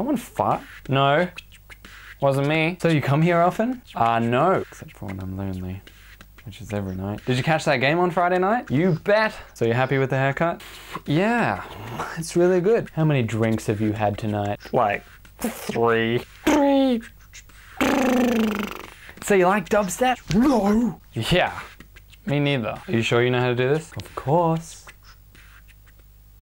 Someone fart? No. Wasn't me. So you come here often? No. Except for when I'm lonely, which is every night. Did you catch that game on Friday night? You bet. So you're happy with the haircut? Yeah, it's really good. How many drinks have you had tonight? Like 3. So you like dubstep? No. Yeah, me neither. Are you sure you know how to do this? Of course.